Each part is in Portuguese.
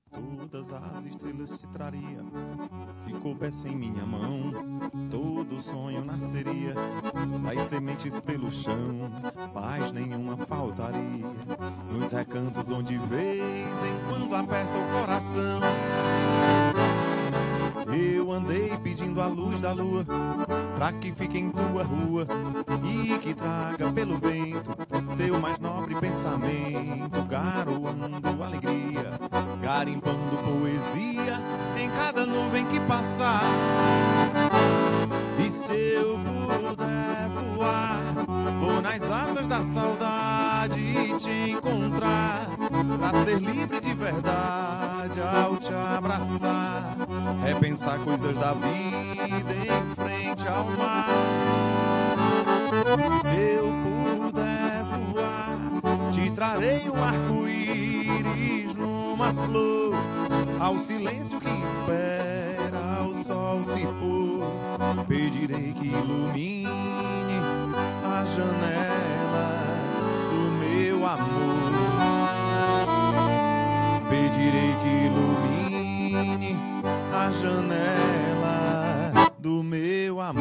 Todas as estrelas te traria, se coubesse em minha mão, todo sonho nasceria, das sementes pelo chão, paz nenhuma faltaria, nos recantos onde de vez em quando aperta o coração. Eu andei pedindo a luz da lua, pra que fique em tua rua, e que traga pelo vento teu mais nobre pensamento, garoando alegria, garimpando poesia em cada nuvem que passar. E se eu puder voar, vou nas asas da saudade e te encontrar, pra ser livre de verdade ao te abraçar, repensar coisas da vida em frente ao mar. Se eu puder voar, te trarei um arco-íris numa flor, ao silêncio que espera o sol se pôr, pedirei que ilumine a janela do meu amor, pedirei que ilumine a janela do meu amor.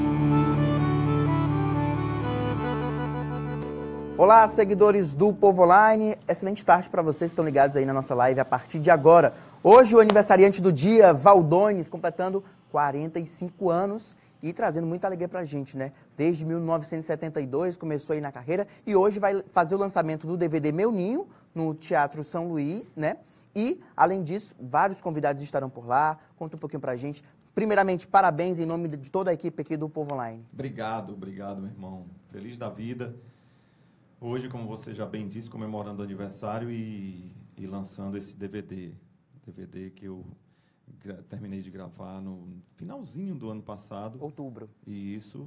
Olá, seguidores do Povo Online, excelente tarde para vocês que estão ligados aí na nossa live a partir de agora. Hoje o aniversariante do dia, Valdones, completando 45 anos e trazendo muita alegria pra gente, né? Desde 1972 começou aí na carreira e hoje vai fazer o lançamento do DVD Meu Ninho no Teatro São Luís, né? E, além disso, vários convidados estarão por lá. Conta um pouquinho pra gente. Primeiramente, parabéns em nome de toda a equipe aqui do Povo Online. Obrigado, meu irmão. Feliz da vida. Hoje, como você já bem disse, comemorando o aniversário e lançando esse DVD. DVD que eu terminei de gravar no finalzinho do ano passado. Outubro. Isso.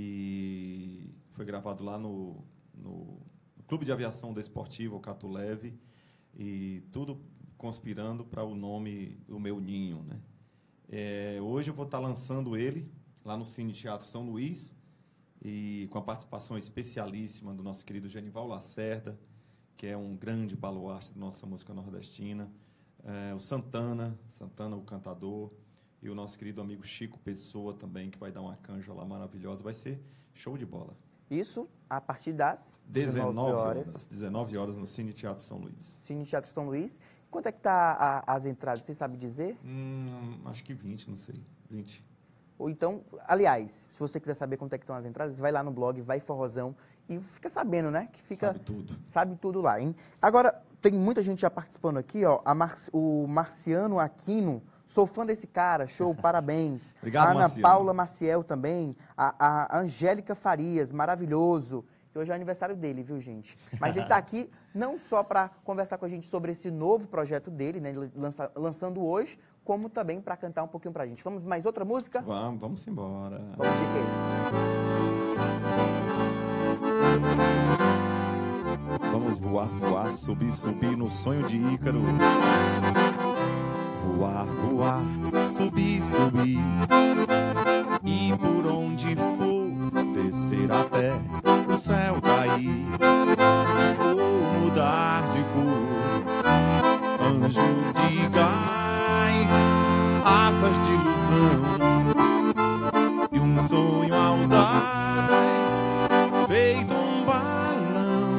E foi gravado lá no Clube de Aviação Desportiva, o Cato Leve. E tudo conspirando para o nome do meu ninho, né? Hoje eu vou estar lançando ele lá no Cine Teatro São Luís, e com a participação especialíssima do nosso querido Genival Lacerda, que é um grande baluarte da nossa música nordestina, o Santana, o cantador, e o nosso querido amigo Chico Pessoa também, que vai dar uma canja lá maravilhosa. Vai ser show de bola. Isso a partir das 19 horas. 19 horas no Cine Teatro São Luís. Cine Teatro São Luís. Quanto é que tá as entradas? Você sabe dizer? Acho que 20, não sei. 20. Ou então, aliás, se você quiser saber quanto é que estão as entradas, vai lá no blog, vai Forrozão e fica sabendo, né? Que fica, sabe tudo. Sabe tudo lá, hein? Agora, tem muita gente já participando aqui, ó. O Marciano Aquino, sou fã desse cara, show, parabéns. Obrigado, a Ana Marciano. Paula Maciel também, a Angélica Farias, maravilhoso. E hoje é o aniversário dele, viu, gente? Mas ele está aqui não só para conversar com a gente sobre esse novo projeto dele, né? Ele lançando hoje, como também para cantar um pouquinho para a gente. Vamos mais outra música? Vamos embora. Vamos de quê? Vamos voar, voar, subir, subir no sonho de Ícaro. Voar, voar, subir, subir, e por onde for descer até o céu cair, ou mudar de cor, anjos de gás, asas de ilusão, e um sonho audaz, feito um balão.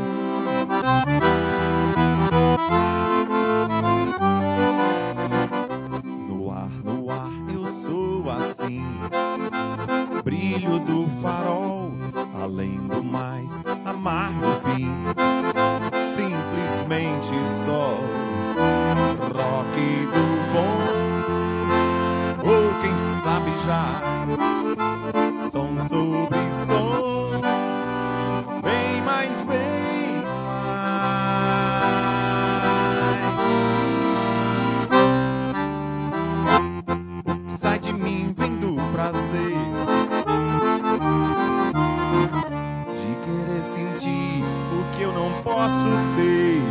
No ar eu sou assim, brilho do farol, além do mais amargo fim, simplesmente sol, rock do bom, ou quem sabe jazz, som sobre som, bem mais, bem mais. O que sai de mim vem do prazer de querer sentir o que eu não posso ter,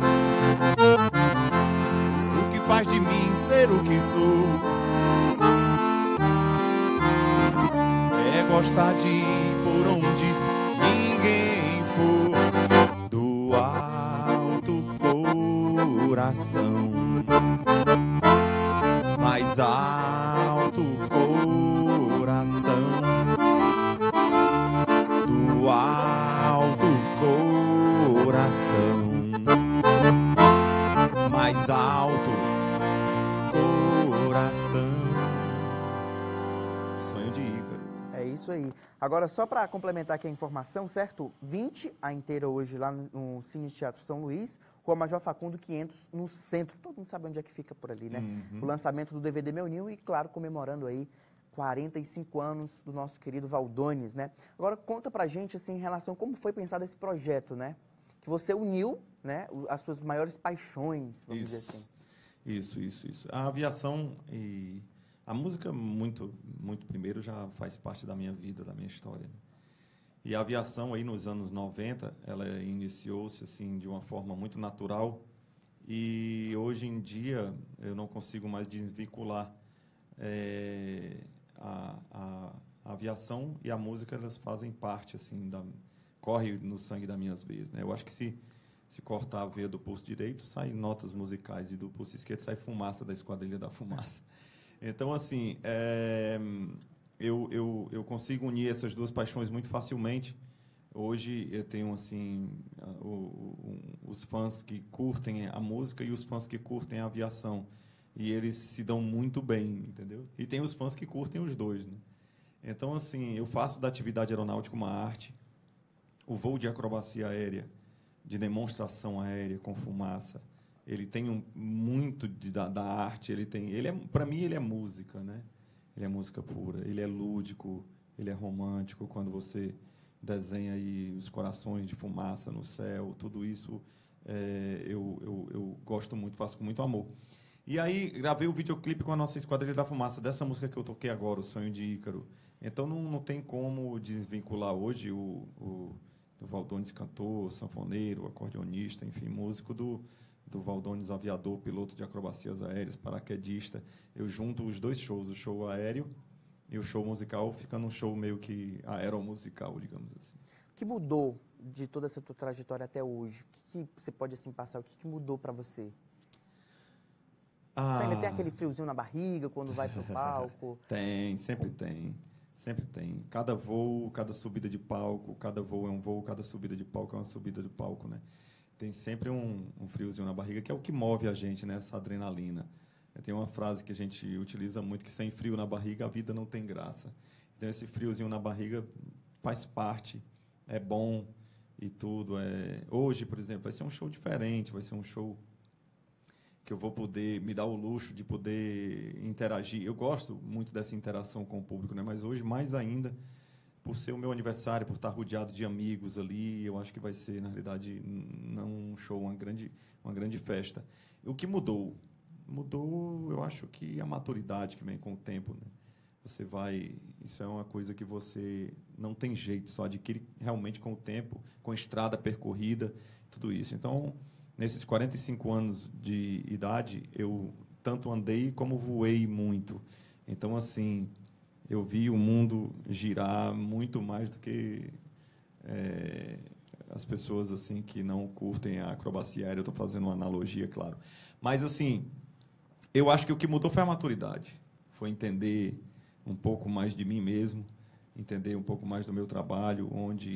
o que faz de mim ser o que sou, é gostar de ir por onde ninguém for, do alto coração. Agora, só para complementar aqui a informação, certo? 20 a inteira hoje lá no Cine Teatro São Luís, Rua Major Facundo 500, no centro. Todo mundo sabe onde é que fica por ali, né? O lançamento do DVD Meu Ninho e, claro, comemorando aí 45 anos do nosso querido Valdones, né? Agora, conta pra gente, assim, em relação a como foi pensado esse projeto, né? Que você uniu, né, as suas maiores paixões, vamos dizer assim. Isso. A aviação e a música, muito primeiro, já faz parte da minha vida, da minha história. E a aviação, aí nos anos 90, ela iniciou-se assim, de uma forma muito natural. E, hoje em dia, eu não consigo mais desvincular a aviação e a música. Elas fazem parte, assim, corre no sangue das minhas veias, né? Eu acho que se cortar a veia do pulso direito, sai notas musicais, e do pulso esquerdo sai fumaça da Esquadrilha da Fumaça. Então, assim, eu consigo unir essas duas paixões muito facilmente. Hoje eu tenho, assim, os fãs que curtem a música e os fãs que curtem a aviação. E eles se dão muito bem, entendeu? E tem os fãs que curtem os dois, né? Então, assim, eu faço da atividade aeronáutica uma arte. O voo de acrobacia aérea, de demonstração aérea com fumaça, ele tem muito da arte. Para mim, ele é música, né? Ele é música pura. Ele é lúdico, ele é romântico. Quando você desenha aí os corações de fumaça no céu, tudo isso eu gosto muito, faço com muito amor. E aí gravei o videoclipe com a nossa Esquadrilha da Fumaça, dessa música que eu toquei agora, O Sonho de Ícaro. Então não tem como desvincular hoje o Valdones, cantor, sanfoneiro, acordeonista, enfim, músico do Valdones, aviador, piloto de acrobacias aéreas, paraquedista. Eu junto os dois shows, o show aéreo e o show musical, fica num show meio que aeromusical, digamos assim. O que mudou de toda essa tua trajetória até hoje? O que você pode, assim, passar? O que mudou para você? Você ainda tem aquele friozinho na barriga quando vai para o palco? Sempre tem. Cada voo, cada subida de palco, cada voo é um voo, cada subida de palco é uma subida de palco, né? Tem sempre um friozinho na barriga, que é o que move a gente, né? Essa adrenalina. Tem uma frase que a gente utiliza muito, que sem frio na barriga a vida não tem graça. Então, esse friozinho na barriga faz parte, é bom e tudo. Hoje, por exemplo, vai ser um show diferente, vai ser um show que eu vou poder me dar o luxo de poder interagir. Eu gosto muito dessa interação com o público, né? Mas hoje, mais ainda, por ser o meu aniversário, por estar rodeado de amigos ali, eu acho que vai ser, na realidade, não um show, uma grande festa. O que mudou? Mudou, eu acho que a maturidade que vem com o tempo, né? Isso é uma coisa que você não tem jeito, só adquire realmente com o tempo, com a estrada percorrida, tudo isso. Então, nesses 45 anos de idade, eu tanto andei como voei muito. Então, assim, eu vi o mundo girar muito mais do que as pessoas, assim, que não curtem a acrobacia aérea. Eu estou fazendo uma analogia, claro. Mas, assim, eu acho que o que mudou foi a maturidade. Foi entender um pouco mais de mim mesmo, entender um pouco mais do meu trabalho,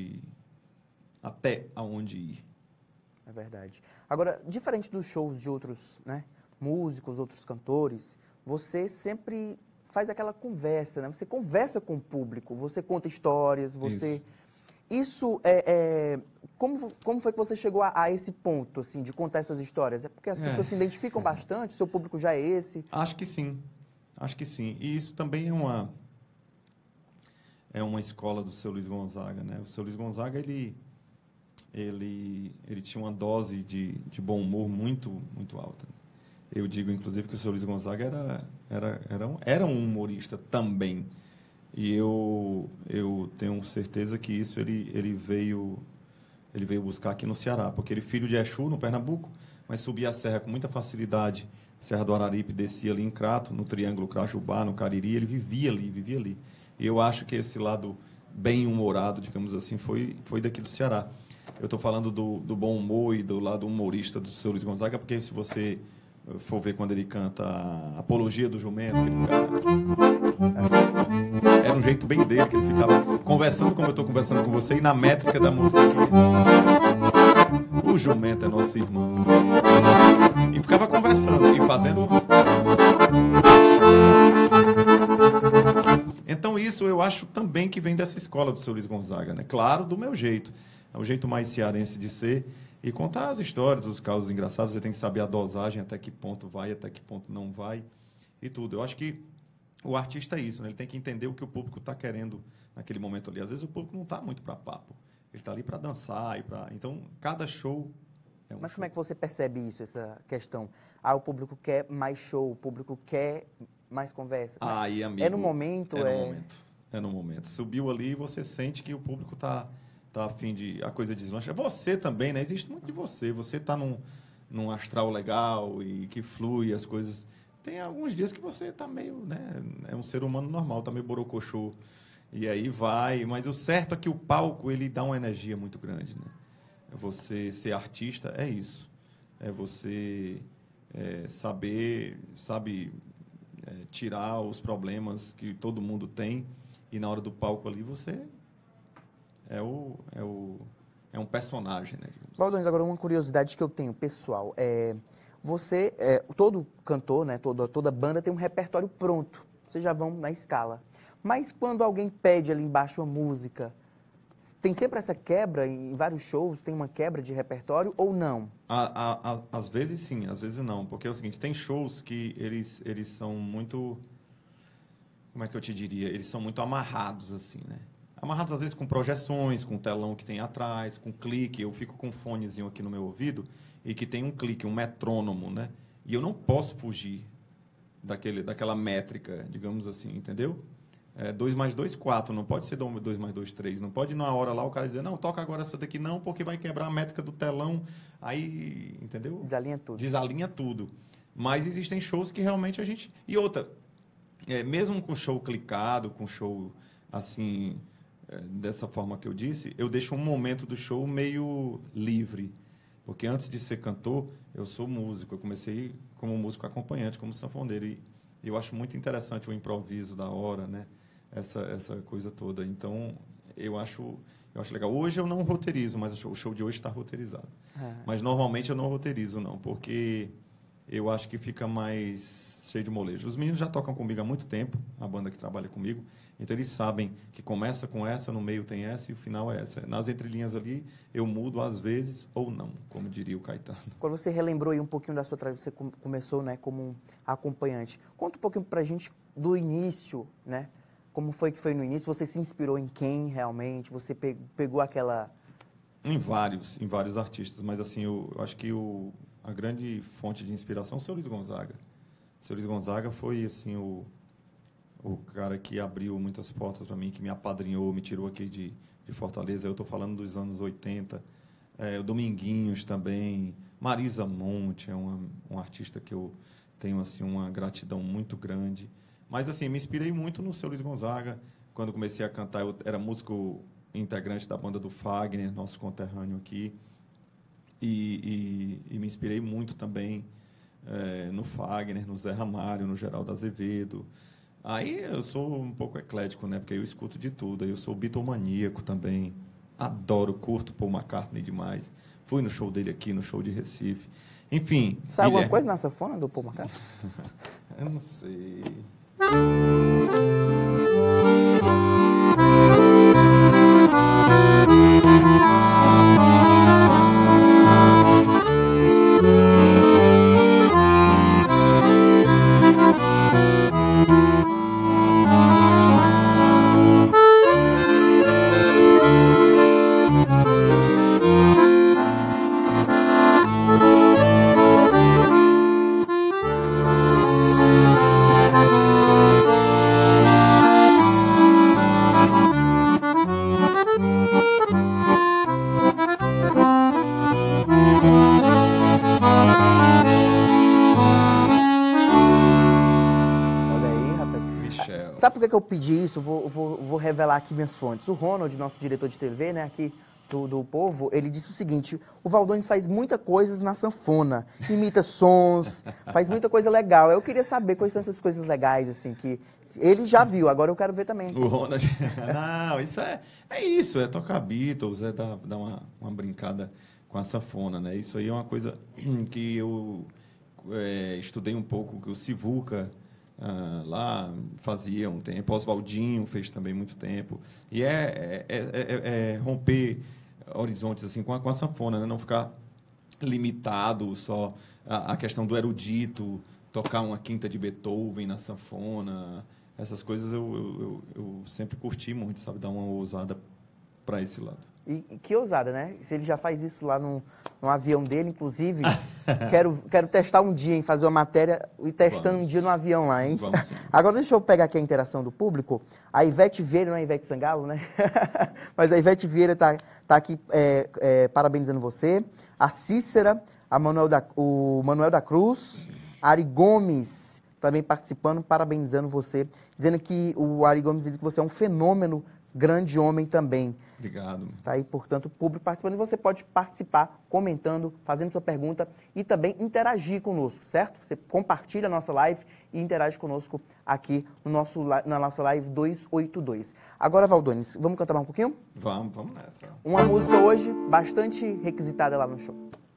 até aonde ir. É verdade. Agora, diferente dos shows de outros, né, músicos, outros cantores, você sempre faz aquela conversa, né? Você conversa com o público, você conta histórias, você... Isso como foi que você chegou a esse ponto, assim, de contar essas histórias? É porque as pessoas se identificam bastante, seu público já é esse? Acho que sim. E isso também é uma escola do seu Luiz Gonzaga, né? O seu Luiz Gonzaga, ele tinha uma dose de bom humor muito alta. Eu digo, inclusive, que o seu Luiz Gonzaga era um humorista também. E eu tenho certeza que isso ele veio buscar aqui no Ceará, porque ele é filho de Exu, no Pernambuco, mas subia a serra com muita facilidade, Serra do Araripe, descia ali em Crato, no Triângulo Crajubá, no Cariri, ele vivia ali. E eu acho que esse lado bem-humorado, digamos assim, foi daqui do Ceará. Eu estou falando do bom humor e do lado humorista do seu Luiz Gonzaga, porque se você for ver quando ele canta a Apologia do Jumento, era um jeito bem dele, que ele ficava conversando como eu estou conversando com você, e na métrica da música o jumento é nosso irmão. E ficava conversando e fazendo... Então isso eu acho também que vem dessa escola do seu Luiz Gonzaga, né? Claro, do meu jeito. É o jeito mais cearense de ser. E contar as histórias, os casos engraçados, você tem que saber a dosagem, até que ponto vai, até que ponto não vai, e tudo. Eu acho que o artista é isso, né? Ele tem que entender o que o público está querendo naquele momento ali. Às vezes o público não está muito para papo. Ele está ali para dançar. Então, cada show é um Mas show. como é que você percebe isso, essa questão? Ah, o público quer mais show, o público quer mais conversa. Aí, amigo, é no momento? É no momento. É no momento. Subiu ali e você sente que o público está a fim de... A coisa deslancha. Você também, né? Existe muito de você. Você está num astral legal e que flui as coisas. Tem alguns dias que você está meio, né? É um ser humano normal, está meio borocochô. E aí vai. Mas o certo é que o palco, ele dá uma energia muito grande, né? Você ser artista é isso. É você sabe, tirar os problemas que todo mundo tem e na hora do palco ali você é um personagem, né? Valdones, agora uma curiosidade que eu tenho, pessoal. Todo cantor, né, toda banda tem um repertório pronto. Vocês já vão na escala. Mas quando alguém pede ali embaixo uma música, tem sempre essa quebra em vários shows? Tem uma quebra de repertório ou não? Às vezes sim, às vezes não. Porque é o seguinte, tem shows que eles são muito... Como é que eu te diria? Eles são muito amarrados, assim, né? Amarrados, às vezes, com projeções, com telão que tem atrás, com clique. Eu fico com um fonezinho aqui no meu ouvido e que tem um clique, um metrônomo, né? E eu não posso fugir daquela métrica, digamos assim, entendeu? 2 mais 2, 4. Não pode ser 2 mais 2, 3. Não pode, na hora lá, o cara dizer, não, toca agora essa daqui não, porque vai quebrar a métrica do telão. Aí, entendeu? Desalinha tudo. Desalinha tudo. Mas existem shows que realmente a gente... E outra, mesmo com show clicado, com show, assim... dessa forma que eu disse, eu deixo um momento do show meio livre. Porque antes de ser cantor, eu sou músico. Eu comecei como músico acompanhante, como sanfoneiro. E eu acho muito interessante o improviso da hora, né? Essa coisa toda. Então, eu acho legal. Hoje eu não roteirizo, mas o show de hoje está roteirizado. Mas normalmente eu não roteirizo, não, porque eu acho que fica mais cheio de molejo. Os meninos já tocam comigo há muito tempo, a banda que trabalha comigo, então eles sabem que começa com essa, no meio tem essa e o final é essa. Nas entrelinhas ali, eu mudo às vezes ou não, como diria o Caetano. Quando você relembrou aí um pouquinho da sua trajetória, você começou, né, como acompanhante. Conta um pouquinho pra gente do início, né? Como foi que foi no início? Você se inspirou em quem realmente? Você pegou aquela... Em vários artistas, mas assim, eu acho que a grande fonte de inspiração é o seu Luiz Gonzaga. O seu Luiz Gonzaga foi assim o cara que abriu muitas portas para mim, que me apadrinhou, me tirou aqui de Fortaleza. Eu estou falando dos anos 80. O Dominguinhos também. Marisa Monte é um artista que eu tenho assim uma gratidão muito grande. Mas assim, me inspirei muito no seu Luiz Gonzaga. Quando comecei a cantar, eu era músico integrante da banda do Fagner, nosso conterrâneo aqui. E me inspirei muito também no Fagner, no Zé Ramalho, no Geraldo Azevedo. Aí eu sou um pouco eclético, né? Porque eu escuto de tudo. Eu sou bitomaníaco também. Adoro, curto Paul McCartney demais. Fui no show dele aqui, no show de Recife. Enfim. Sabe alguma coisa na sanfona do Paul McCartney? Eu não sei. Sabe por que eu pedi isso? Vou revelar aqui minhas fontes. O Ronald, nosso diretor de TV, né, aqui do Povo, ele disse o seguinte: o Valdones faz muita coisa na sanfona, imita sons, faz muita coisa legal. Eu queria saber quais são essas coisas legais, assim, que ele já viu, agora eu quero ver também. O Ronald... Não, isso é tocar Beatles, dar uma brincada com a sanfona, né? Isso aí é uma coisa que eu estudei um pouco, que o Sivuca lá fazia um tempo, Oswaldinho fez também muito tempo. E romper horizontes assim, com a sanfona, né? Não ficar limitado só à questão do erudito, tocar uma quinta de Beethoven na sanfona. Essas coisas eu sempre curti muito, sabe? Dar uma ousada para esse lado. E que ousada, né? Se ele já faz isso lá no avião dele, inclusive, quero testar um dia, em fazer uma matéria e testando um dia no avião lá, hein? Vamos sim. Agora deixa eu pegar aqui a interação do público. A Ivete Vieira, não é a Ivete Sangalo, né? Mas a Ivete Vieira tá aqui parabenizando você. A Cícera, o Manuel da Cruz, Ari Gomes também participando, parabenizando você, dizendo que o Ari Gomes diz que você é um fenômeno, grande homem também. Obrigado. Tá aí, portanto, o público participando. E você pode participar, comentando, fazendo sua pergunta e também interagir conosco, certo? Você compartilha a nossa live e interage conosco aqui na nossa live 282. Agora, Valdones, vamos cantar mais um pouquinho? Vamos nessa. Uma música hoje bastante requisitada lá no show.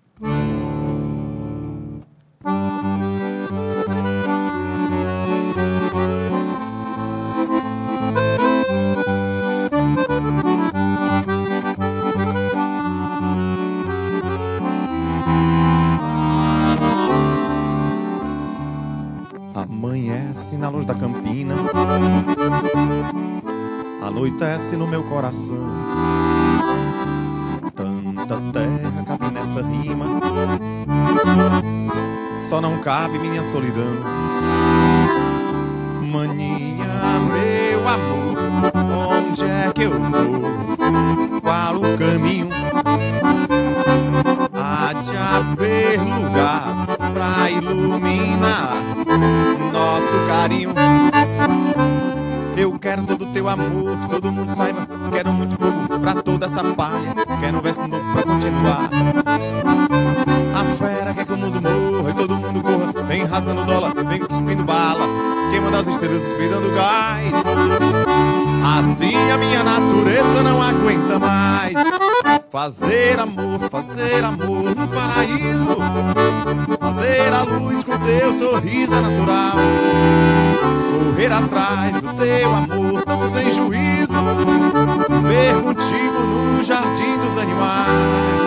Amanhece na luz da campina, anoitece no meu coração. Tanta terra cabe nessa rima, só não cabe minha solidão. Maninha, meu amor, onde é que eu vou? Qual o caminho? Há de haver lugar pra iluminar nosso carinho. Eu quero todo teu amor, que todo mundo saiba. Quero muito fogo pra toda essa palha. Quero um verso novo pra continuar. A fera quer que o mundo morra e todo mundo corra. Vem rasgando dólar, vem cuspindo bala, queimando as estrelas, inspirando gás. Assim a minha natureza não aguenta mais. Fazer amor no paraíso. Fazer a luz com teu sorriso é natural. Correr atrás do teu amor tão sem juízo. Ver contigo no jardim dos animais.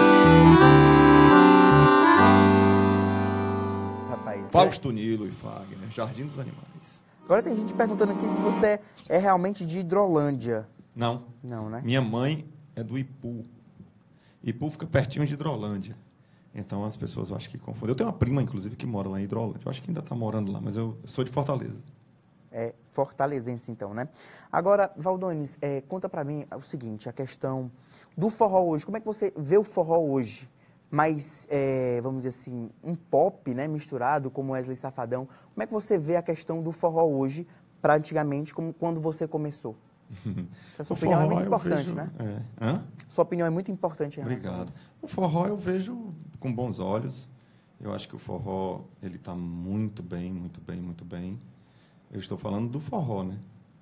Rapaz, Fausto Nilo e Fagner, Jardim dos Animais. agora tem gente perguntando aqui se você é realmente de Hidrolândia. Não. Não, né? Minha mãe é do Ipu. Ipu fica pertinho de Hidrolândia. Então as pessoas eu acho que confundem. Eu tenho uma prima, inclusive, que mora lá em Hidrolândia. Eu acho que ainda está morando lá, mas eu sou de Fortaleza. É fortalezense, então, né? Agora, Valdones, conta pra mim o seguinte, a questão do forró hoje. Como é que você vê o forró hoje? Mais, vamos dizer assim, um pop, né, misturado, como Wesley Safadão. Como é que você vê a questão do forró hoje, para antigamente, como quando você começou? A sua opinião é muito importante, né? Sua opinião é muito importante em relação a isso. O forró eu vejo com bons olhos. Eu acho que o forró ele está muito bem, muito bem, muito bem. Eu estou falando do forró, né?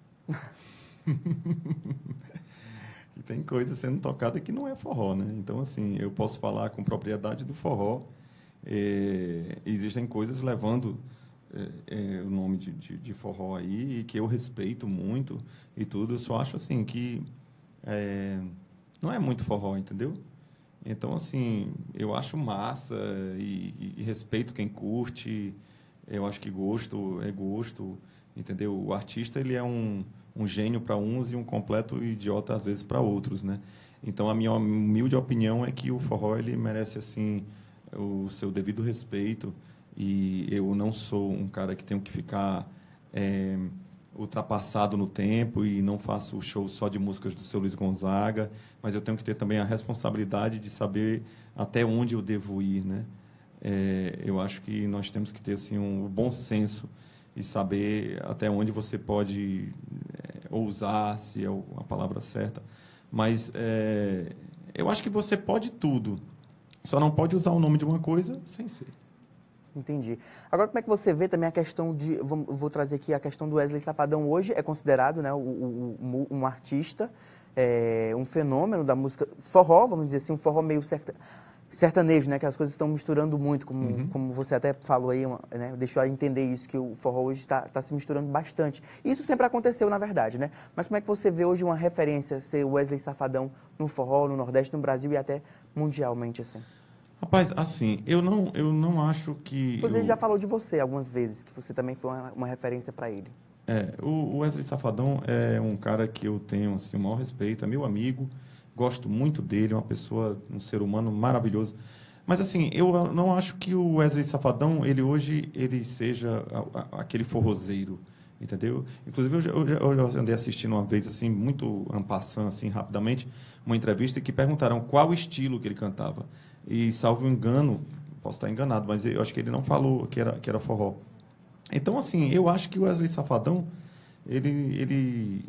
E tem coisa sendo tocada que não é forró, né? Então, assim, eu posso falar com propriedade do forró. Existem coisas levando o nome de forró aí, e que eu respeito muito e tudo. Eu só acho, assim, que não é muito forró, entendeu? Então, assim, eu acho massa e respeito quem curte. Eu acho que gosto é gosto, entendeu? O artista, ele é um gênio para uns e um completo idiota, às vezes, para outros, né? Então, a minha humilde opinião é que o forró, ele merece, assim, o seu devido respeito. E eu não sou um cara que tenho que ficar ultrapassado no tempo e não faço show só de músicas do seu Luiz Gonzaga, mas eu tenho que ter também a responsabilidade de saber até onde eu devo ir, né? Eu acho que nós temos que ter assim, um bom senso e saber até onde você pode ousar, se é a palavra certa. Mas eu acho que você pode tudo, só não pode usar o nome de uma coisa sem ser. Entendi. Agora, como é que você vê também a questão de... Vou trazer aqui a questão do Wesley Safadão. Hoje é considerado, né, um artista, um fenômeno da música forró, vamos dizer assim, um forró meio sertanejo, né? Que as coisas estão misturando muito, como você até falou aí, né? Deixou a entender isso, que o forró hoje está se misturando bastante. Isso sempre aconteceu, na verdade, né? Mas como é que você vê hoje uma referência, ser Wesley Safadão no forró, no Nordeste, no Brasil e até mundialmente, assim? Rapaz, assim, eu não acho que... Você já falou de você algumas vezes, que você também foi uma referência para ele. O Wesley Safadão é um cara que eu tenho, assim, o maior respeito, é meu amigo, gosto muito dele, uma pessoa, um ser humano maravilhoso. Mas, assim, eu não acho que o Wesley Safadão, ele hoje, ele seja aquele forrozeiro, entendeu? Inclusive, eu já andei assistindo uma vez, assim, muito en passant, assim, rapidamente, uma entrevista que perguntaram qual estilo que ele cantava. E, salvo engano, posso estar enganado, mas eu acho que ele não falou que era forró. Então, assim, eu acho que o Wesley Safadão, ele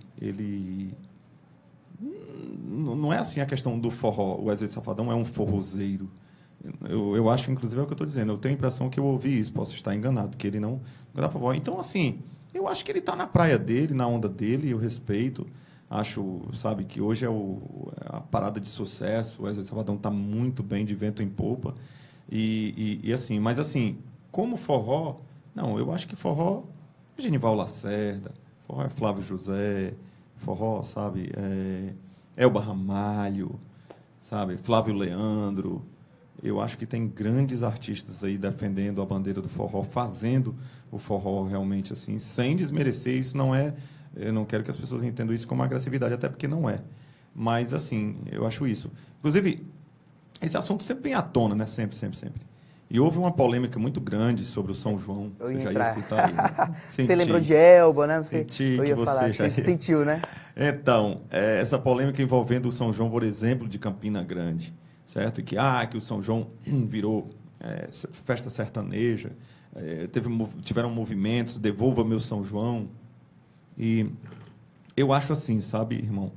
não é assim a questão do forró. O Wesley Safadão é um forrozeiro. Eu acho, inclusive, é o que eu estou dizendo. Eu tenho a impressão que eu ouvi isso, posso estar enganado, que ele não dá forró. Então, assim, eu acho que ele está na praia dele, na onda dele, eu respeito. Acho, sabe, que hoje é a parada de sucesso. O Wesley Safadão está muito bem, de vento em popa. E assim, mas assim, como forró, não, eu acho que forró é Genival Lacerda, forró é Flávio José, forró, sabe, Elba Ramalho, sabe, Flávio Leandro. Eu acho que tem grandes artistas aí defendendo a bandeira do forró, fazendo o forró realmente assim, sem desmerecer. Isso não é... Eu não quero que as pessoas entendam isso como agressividade, até porque não é. Mas, assim, eu acho isso. Inclusive, esse assunto sempre vem à tona, né? Sempre, sempre, sempre. E houve uma polêmica muito grande sobre o São João. Você já ia citar aí. Né? Você lembrou de Elba, né? Você sentiu, né? Então, essa polêmica envolvendo o São João, por exemplo, de Campina Grande, certo? E que o São João virou festa sertaneja, tiveram movimentos, devolva meu São João. E eu acho assim, sabe, irmão?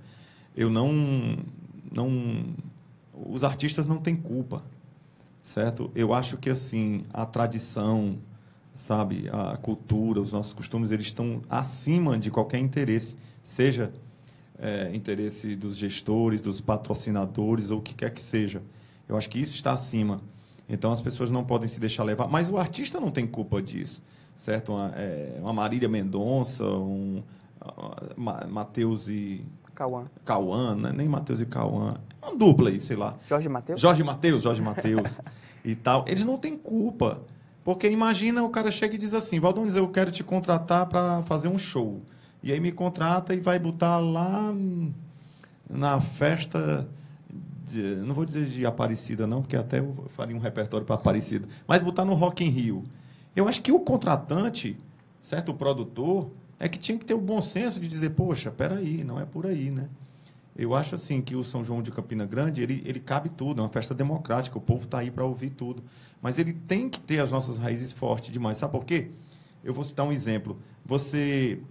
Os artistas não têm culpa, certo? Eu acho que, assim, a tradição, sabe, a cultura, os nossos costumes, eles estão acima de qualquer interesse, seja interesse dos gestores, dos patrocinadores, ou o que quer que seja. Eu acho que isso está acima. Então, as pessoas não podem se deixar levar. Mas o artista não tem culpa disso, certo? Uma Marília Mendonça, Matheus e... Cauã, né? Nem Matheus e Cauã. Uma dupla aí, sei lá. Jorge Matheus, e tal. Eles não têm culpa. Porque imagina o cara chega e diz assim, Valdones, eu quero te contratar para fazer um show. E aí me contrata e vai botar lá na festa... não vou dizer de Aparecida, não, porque até eu faria um repertório para Aparecida. Mas botar no Rock in Rio. Eu acho que o contratante, certo? O produtor, é que tinha que ter o bom senso de dizer, poxa, peraí, não é por aí, né? Eu acho assim que o São João de Campina Grande, ele cabe tudo, é uma festa democrática, o povo está aí para ouvir tudo. Mas ele tem que ter as nossas raízes fortes demais. Sabe por quê? Eu vou citar um exemplo. Você,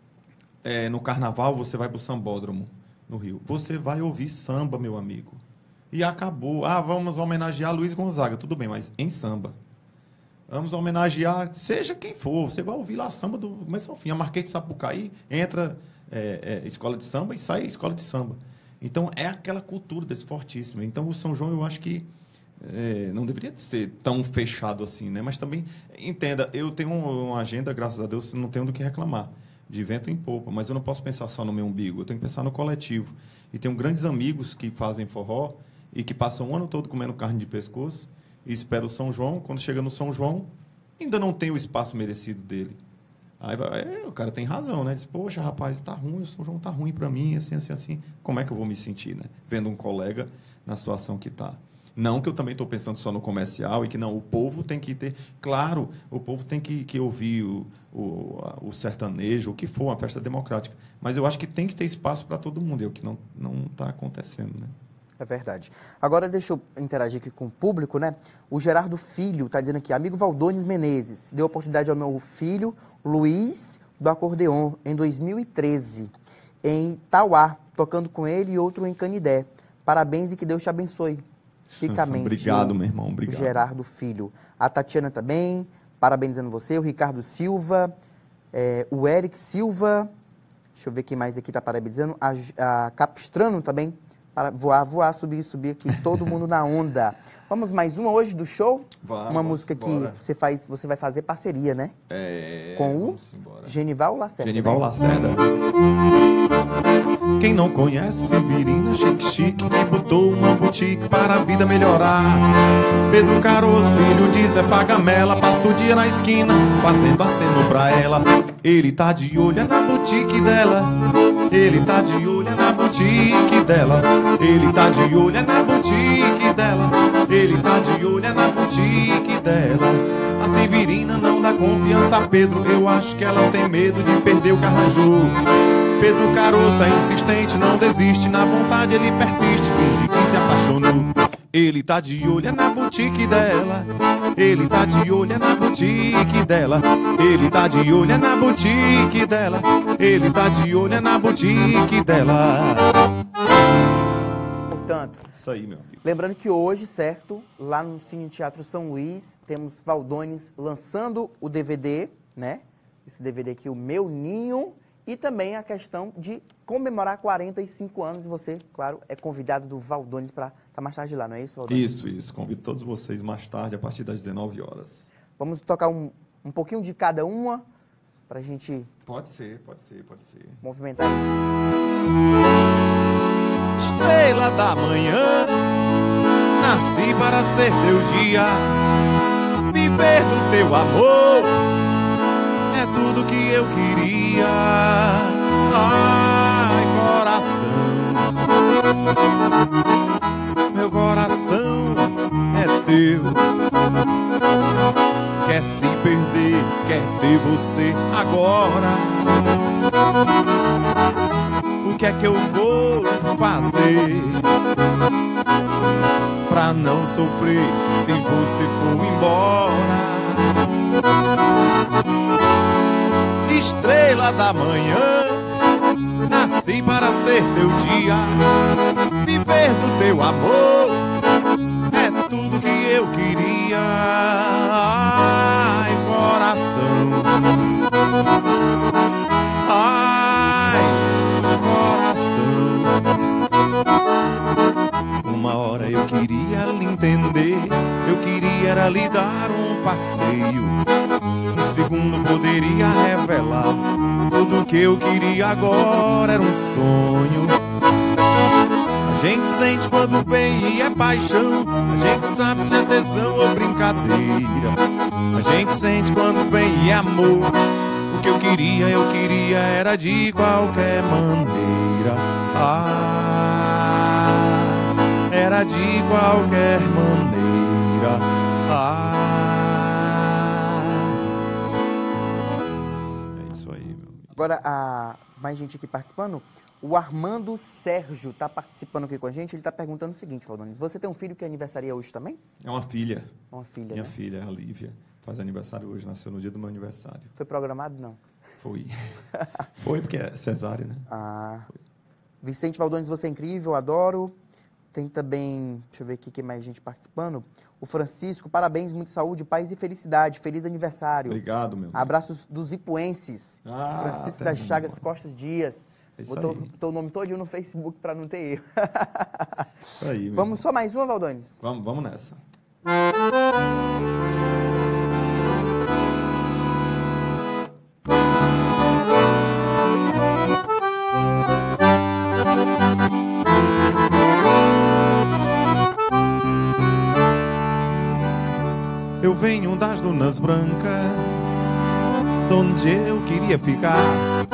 no carnaval, você vai para o Sambódromo, no Rio. Você vai ouvir samba, meu amigo. E acabou. Vamos homenagear Luiz Gonzaga. Tudo bem, mas em samba. Vamos homenagear, seja quem for. Você vai ouvir lá samba do começo ao fim. A Marquês de Sapucaí entra escola de samba e sai escola de samba. Então, é aquela cultura desse fortíssima. Então, o São João, eu acho que não deveria ser tão fechado assim, né? Mas também, entenda, eu tenho uma agenda, graças a Deus, não tenho do que reclamar, de vento em popa, mas eu não posso pensar só no meu umbigo, eu tenho que pensar no coletivo. E tenho grandes amigos que fazem forró e que passam o ano todo comendo carne de pescoço e esperam o São João. Quando chega no São João, ainda não tem o espaço merecido dele. Aí o cara tem razão, né? Diz, poxa, rapaz, tá ruim, o São João tá ruim para mim, assim, assim, assim. Como é que eu vou me sentir, né? Vendo um colega na situação que tá. Não que eu também estou pensando só no comercial e que não, o povo tem que ter... Claro, o povo tem que ouvir o sertanejo, o que for, uma festa democrática. Mas eu acho que tem que ter espaço para todo mundo, é o que não está acontecendo, né? É verdade. Agora, deixa eu interagir aqui com o público, né? O Gerardo Filho está dizendo aqui, amigo Valdones Menezes, deu oportunidade ao meu filho, Luiz, do acordeon, em 2013, em Tauá, tocando com ele e outro em Canidé. Parabéns e que Deus te abençoe ricamente. Obrigado, meu irmão, obrigado. O Gerardo Filho. A Tatiana também, parabenizando você, o Ricardo Silva, o Eric Silva, deixa eu ver quem mais aqui está parabenizando, a Capistrano também, para voar, subir aqui, todo mundo na onda. Vamos mais uma hoje do show? Vamos, uma música que você vai fazer parceria, né? Com o Genival Lacerda. Genival Lacerda. Quem não conhece Severina Chique, que botou uma boutique para a vida melhorar. Pedro Caroço, filho de Zé Fagamela, passa o dia na esquina fazendo aceno pra ela. Ele tá de olho na boutique dela. Ele tá de olho na boutique dela. Ele tá de olho na boutique dela. Ele tá de olho na boutique dela. A Severina não dá confiança a Pedro. Eu acho que ela tem medo de perder o que arranjou. Pedro Caroço é insistente, não desiste. Na vontade ele persiste, finge que se apaixonou. Ele tá de olho na boutique dela. Ele tá de olho na boutique dela. Ele tá de olho na boutique dela. Ele tá de olho na boutique dela. Portanto, isso aí, meu amigo. Lembrando que hoje, certo, lá no Cine Teatro São Luís, temos Valdones lançando o DVD, né? Esse DVD aqui, O Meu Ninho. E também a questão de comemorar 45 anos. E você, claro, é convidado do Valdones para estar mais tarde lá, não é isso, Valdones? Isso. Convido todos vocês mais tarde, a partir das 19 horas. Vamos tocar um pouquinho de cada uma para a gente... Pode ser. Movimentar. Estrela da manhã, nasci para ser teu dia. Viver do teu amor é tudo que eu queria. Ai, coração, meu coração é teu. Quer se perder, quer ter você agora. O que é que eu vou fazer pra não sofrer se você for embora? Estrela da manhã, nasci para ser teu dia. Viver do teu amor é tudo que eu queria. Ai, coração, ai, coração. Uma hora eu queria lhe entender, eu queria era lhe dar um passeio. Um segundo poderia revelar tudo que eu queria, agora era um sonho. A gente sente quando vem e é paixão. A gente sabe se é tesão ou brincadeira. A gente sente quando vem e é amor. O que eu queria era de qualquer maneira. Ah, era de qualquer maneira. Ah. É isso aí, meu amigo. Agora, mais gente aqui participando. O Armando Sérgio está participando aqui com a gente. Ele está perguntando o seguinte, Valdones. Você tem um filho que aniversaria hoje também? É uma filha. Uma filha, Minha né? filha, a Lívia, faz aniversário hoje. Nasceu no dia do meu aniversário. Foi programado? Não. Foi. Foi porque é cesárea, né? Ah. Vicente Valdones, você é incrível, adoro. Tem também, deixa eu ver aqui quem mais gente participando. O Francisco, parabéns, muita saúde, paz e felicidade. Feliz aniversário. Obrigado, meu amigo. Abraços dos ipuenses. Francisco das Chagas Costas Dias. Botou o nome todinho no Facebook para não ter erro. Isso aí, meu Vamos só mais uma, Valdones? Vamos nessa. Eu venho das dunas brancas, donde eu queria ficar,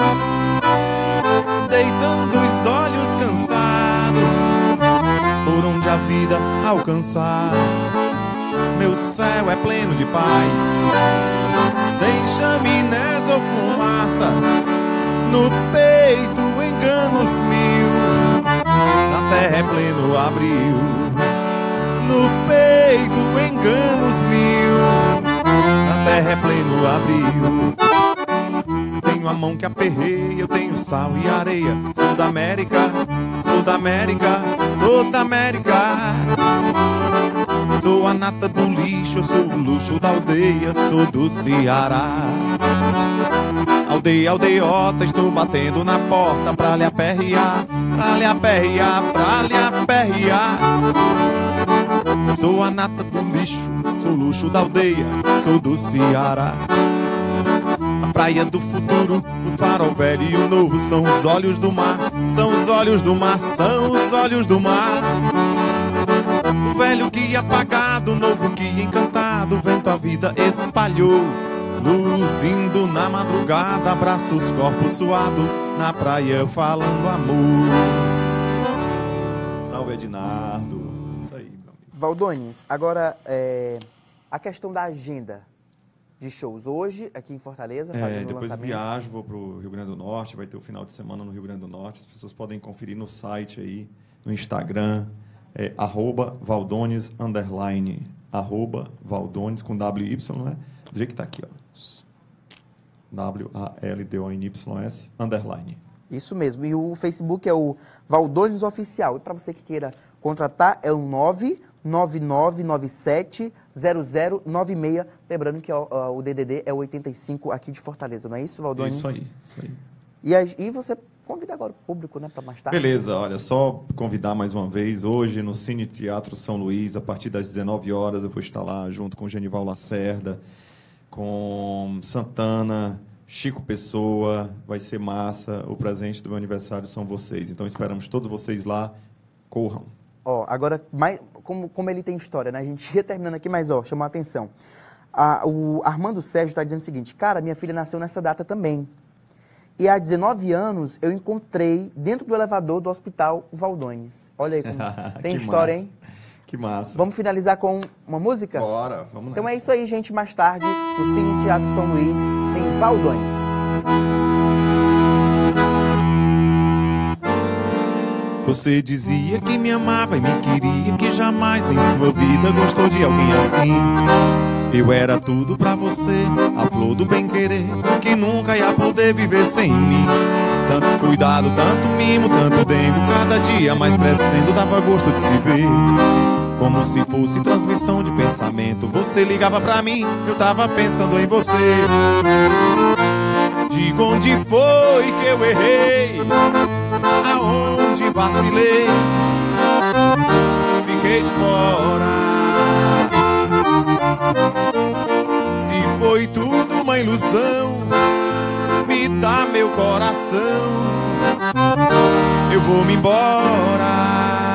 deitando os olhos cansados, por onde a vida alcançar. Meu céu é pleno de paz, sem chaminés ou fumaça, no peito enganos mil, na terra é pleno abril. No peito enganos mil, na terra é pleno abril. Tenho a mão que aperreia, eu tenho sal e areia. Sou da América, sou da América, sou da América. Sou a nata do lixo, eu sou o luxo da aldeia, sou do Ceará. Aldeia, aldeiota, estou batendo na porta pra lhe aperrear, pra lhe aperrear, pra lhe aperrear. Sou a nata do lixo, sou o luxo da aldeia, sou do Ceará. A praia do futuro, o farol velho e o novo são os olhos do mar, são os olhos do mar, são os olhos do mar. O velho guia apagado, o novo guia encantado, o vento a vida espalhou, luzindo na madrugada, abraços corpos suados, na praia falando amor. Salve, Ednardo. Isso aí, meu amigo. Valdones, agora a questão da agenda de shows hoje aqui em Fortaleza, fazendo o depois lançamento. viajo, vou para o Rio Grande do Norte, vai ter o final de semana no Rio Grande do Norte, as pessoas podem conferir no site aí, no Instagram, @Valdones_, @Valdones com WY, né? Do jeito que tá aqui, ó. WALDONYS _. Isso mesmo. E o Facebook é o Valdones Oficial. E para você que queira contratar, é o 999970096. Lembrando que o DDD é o 85 aqui de Fortaleza, não é isso, Valdones? Isso aí, isso aí. E você convida agora o público, né, para mais tarde? Beleza, olha, só convidar mais uma vez, hoje no Cine Teatro São Luís, a partir das 19 horas, eu vou estar lá junto com Genival Lacerda, com Santana, Chico Pessoa, vai ser massa, o presente do meu aniversário são vocês, então esperamos todos vocês lá, corram. Ó, agora, como ele tem história, né, a gente ia terminando aqui, mas ó, chamou a atenção. O Armando Sérgio está dizendo o seguinte: cara, minha filha nasceu nessa data também. E há 19 anos eu encontrei dentro do elevador do Hospital Valdones. Olha aí como tem história, massa. hein? Que massa. Vamos finalizar com uma música? Bora, vamos Então nessa. é isso aí, gente. Mais tarde, no Cine Teatro São Luís, tem Valdones. Você dizia que me amava e me queria, que jamais em sua vida gostou de alguém assim. Eu era tudo pra você, a flor do bem-querer, que nunca ia poder viver sem mim. Tanto cuidado, tanto mimo, tanto dengo, cada dia mais crescendo dava gosto de se ver. Como se fosse transmissão de pensamento, você ligava pra mim, eu tava pensando em você. Diga onde foi que eu errei, aonde vacilei, fiquei de fora. Se foi tudo uma ilusão, me dá meu coração, eu vou me embora.